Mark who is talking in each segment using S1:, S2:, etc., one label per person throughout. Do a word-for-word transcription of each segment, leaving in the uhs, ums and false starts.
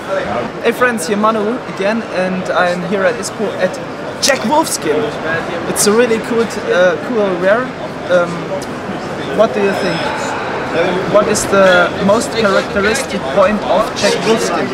S1: Hey friends, here Manu again, and I'm here at ISPO at Jack Wolfskin. It's a really cool, uh, cool wear. Um, what do you think? What is the most characteristic point of Jack Wolfskin?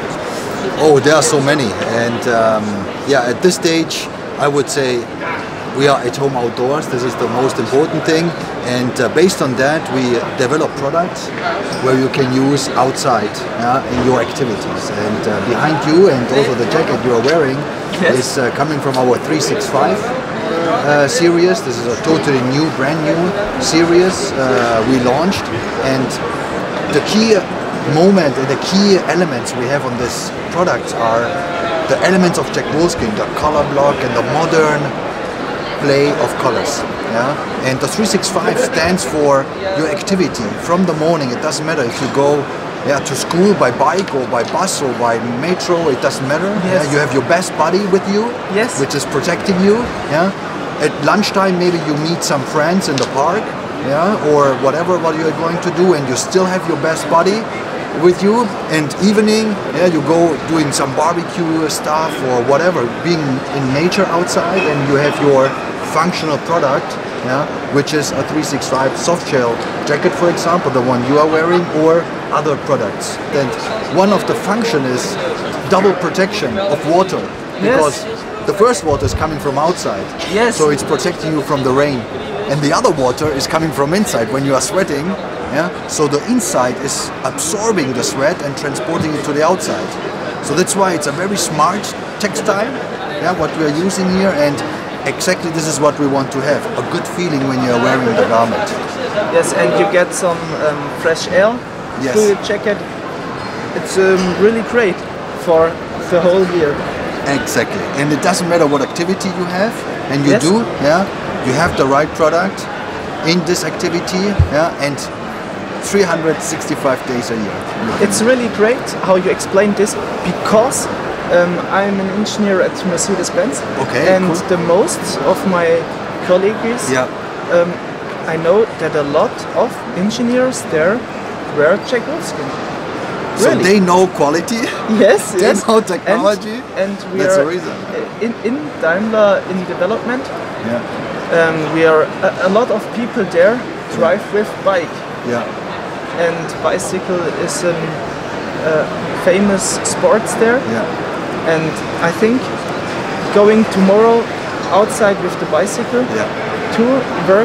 S2: Oh, there are so many, and um, yeah, at this stage, I would say we are at home outdoors. This is the most important thing, and uh, based on that, we develop products where you can use outside uh, in your activities. And uh, behind you, and also the jacket you are wearing, yes, is uh, coming from our three sixty-five uh, series. This is a totally new, brand new series uh, we launched, and the key moment and the key elements we have on this product are the elements of Jack Wolfskin, the color block and the modern play of colors. Yeah? And the three sixty-five stands for your activity from the morning. It doesn't matter if you go yeah, to school by bike or by bus or by metro, it doesn't matter.
S1: Yes.
S2: Yeah? You have your best buddy with you,
S1: yes,
S2: which is protecting you. Yeah? At lunchtime maybe you meet some friends in the park, yeah, or whatever what you're going to do, and you still have your best buddy with you. And evening, yeah, you go doing some barbecue stuff or whatever, being in nature outside, and you have your functional product, yeah, which is a three sixty-five soft shell jacket, for example, the one you are wearing, or other products. And one of the function is double protection of water, because yes, the first water is coming from outside,
S1: yes,
S2: so it's protecting you from the rain, and the other water is coming from inside when you are sweating. Yeah? So the inside is absorbing the sweat and transporting it to the outside. So that's why it's a very smart textile, yeah, what we are using here, and exactly this is what we want to have, a good feeling when you are wearing the garment.
S1: Yes, and you get some um, fresh air
S2: yes,
S1: through your jacket. It's um, really great for the whole year.
S2: Exactly, and it doesn't matter what activity you have, and you
S1: yes,
S2: do, yeah, you have the right product in this activity, yeah, and three hundred sixty-five days a year.
S1: It's really great how you explained this, because um, I'm an engineer at Mercedes-Benz,
S2: okay,
S1: and
S2: cool,
S1: the most of my colleagues,
S2: yeah,
S1: um, I know that a lot of engineers there wear Jack Wolfskin.
S2: So
S1: really,
S2: they know quality,
S1: yes,
S2: they
S1: yes,
S2: know technology,
S1: and, and we
S2: that's
S1: are
S2: the reason.
S1: In, in Daimler in development,
S2: yeah,
S1: um, we are a, a lot of people there drive yeah, with bike.
S2: Yeah.
S1: And bicycle is a uh, famous sports there.
S2: Yeah.
S1: And I think going tomorrow outside with the bicycle
S2: yeah,
S1: to work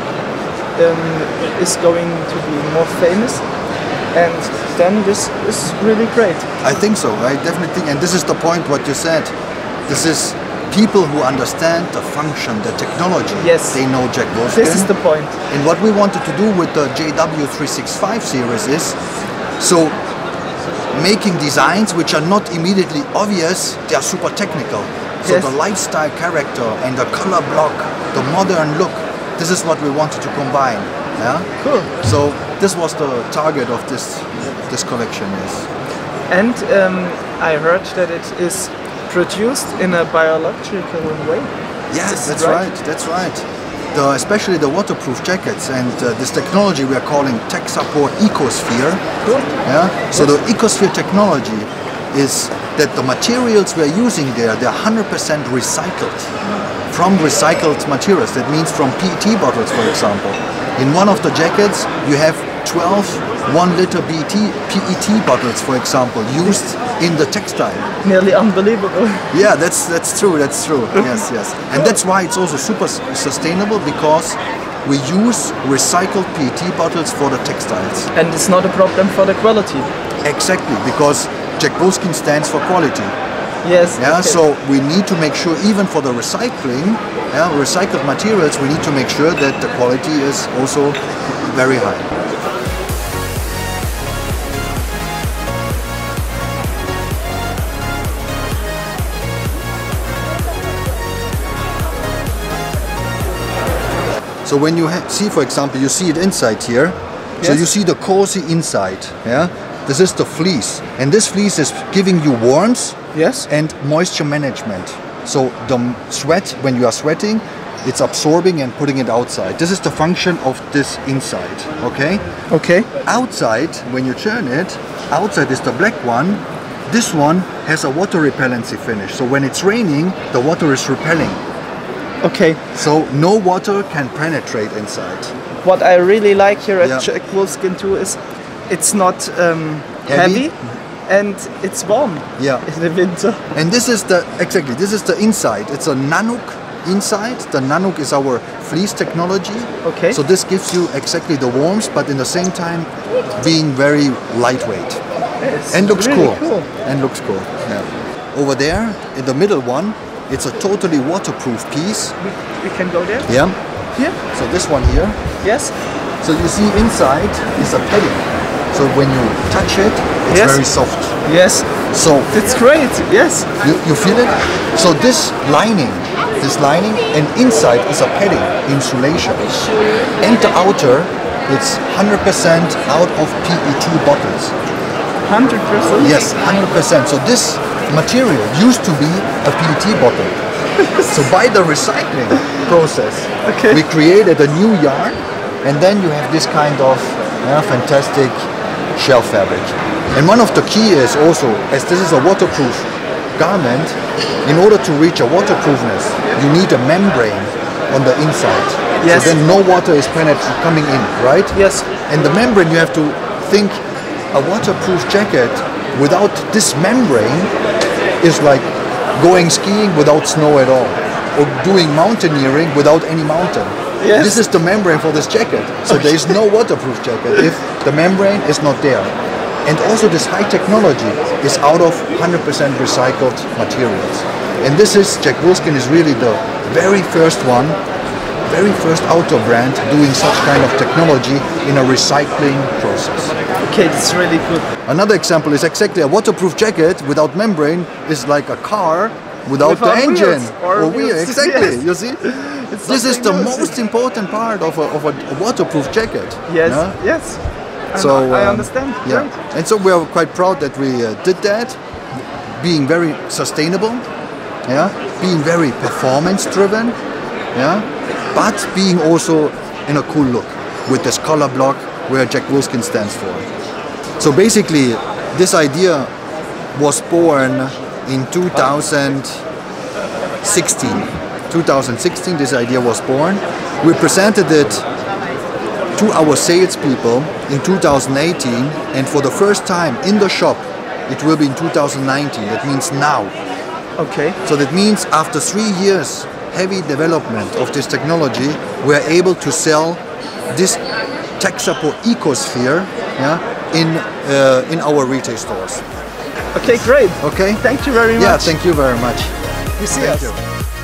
S1: um, is going to be more famous. And then this is really great.
S2: I think so. I definitely think, and this is the point what you said. This is people who understand the function, the technology.
S1: Yes.
S2: They know Jack Wolfskin.
S1: This is the point.
S2: And what we wanted to do with the J W three sixty-five series is, so making designs which are not immediately obvious, they are super technical. So
S1: yes,
S2: the lifestyle character and the color block, the modern look, this is what we wanted to combine. Yeah?
S1: Cool.
S2: So this was the target of this this collection, yes.
S1: And um, I heard that it is produced in a biological way.
S2: Yes, that's right? right, that's right. The, especially the waterproof jackets and uh, this technology we are calling TechSupport Ecosphere.
S1: Cool.
S2: Yeah. So the Ecosphere technology is that the materials we are using there, they're one hundred percent recycled from recycled materials. That means from P E T bottles, for example. In one of the jackets, you have twelve one-liter P E T bottles, for example, used in the textile.
S1: Nearly unbelievable.
S2: Yeah, that's that's true. That's true. Yes, yes, and that's why it's also super sustainable, because we use recycled P E T bottles for the textiles.
S1: And it's not a problem for the quality.
S2: Exactly, because Jack Wolfskin stands for quality.
S1: Yes.
S2: Yeah.
S1: Okay.
S2: So we need to make sure, even for the recycling, yeah, recycled materials, we need to make sure that the quality is also very high. So when you see, for example, you see it inside here, yes, so you see the cozy inside, yeah? This is the fleece, and this fleece is giving you warmth,
S1: yes,
S2: and moisture management. So the sweat, when you are sweating, it's absorbing and putting it outside. This is the function of this inside, okay?
S1: Okay.
S2: Outside, when you turn it, outside is the black one. this one has a water repellency finish. So when it's raining, the water is repelling.
S1: Okay.
S2: So no water can penetrate inside.
S1: What I really like here at
S2: Yeah.
S1: Jack Wolfskin too is it's not um,
S2: Heavy.
S1: heavy. And it's warm
S2: Yeah.
S1: in the winter.
S2: And this is the, exactly, this is the inside. It's a Nanook inside. The Nanook is our fleece technology.
S1: Okay.
S2: So this gives you exactly the warmth, but in the same time being very lightweight.
S1: It's
S2: And looks
S1: really
S2: cool.
S1: cool.
S2: And looks cool. Yeah. Over there, in the middle one, it's a totally waterproof piece.
S1: We, we can go there.
S2: Yeah.
S1: Here.
S2: So this one here.
S1: Yes.
S2: So you see inside is a padding. So when you touch it, it's
S1: Yes.
S2: very soft.
S1: Yes.
S2: So
S1: It's great. Yes.
S2: you, you feel it? So this lining, this lining, and inside is a padding insulation. And the outer, it's one hundred percent out of P E T bottles.
S1: Hundred percent.
S2: Yes, one hundred percent. So this material used to be a P E T bottle. So by the recycling process,
S1: Okay.
S2: we created a new yarn, and then you have this kind of yeah, fantastic shell fabric. And one of the key is also, as this is a waterproof garment, in order to reach a waterproofness, you need a membrane on the inside.
S1: Yes.
S2: So then no water is penetrating coming in, right?
S1: Yes.
S2: And the membrane, you have to think, a waterproof jacket without this membrane is like going skiing without snow at all, or doing mountaineering without any mountain.
S1: Yes.
S2: This is the membrane for this jacket. So there is no waterproof jacket if the membrane is not there. And also this high technology is out of one hundred percent recycled materials. And this is, Jack Wolfskin is really the very first one, very first outdoor brand doing such kind of technology in a recycling process.
S1: Okay, it's really good.
S2: Another example is exactly a waterproof jacket without membrane is like a car without the
S1: Without
S2: engine
S1: wheels or
S2: wheel.
S1: wheels.
S2: Exactly,
S1: Yes.
S2: you see?
S1: It's
S2: This is the
S1: something else.
S2: most important part of a, of a waterproof jacket.
S1: Yes.
S2: yeah?
S1: Yes. I
S2: So
S1: know- I
S2: um,
S1: understand.
S2: Yeah,
S1: Great.
S2: and so we are quite proud that we uh, did that, being very sustainable, yeah, being very performance driven, yeah, but being also in a cool look with this color block where Jack Wolfskin stands for. So basically, this idea was born in two thousand sixteen. two thousand sixteen, this idea was born. We presented it to our salespeople in two thousand eighteen, and for the first time in the shop, it will be in two thousand nineteen. That means now.
S1: Okay.
S2: So that means after three years heavy development of this technology, we are able to sell this Texapo Ecosphere, yeah, in uh, in our retail stores.
S1: Okay, great.
S2: Okay.
S1: Thank you very much.
S2: Yeah, thank you very much.
S1: You see
S2: Thank
S1: us.
S2: you.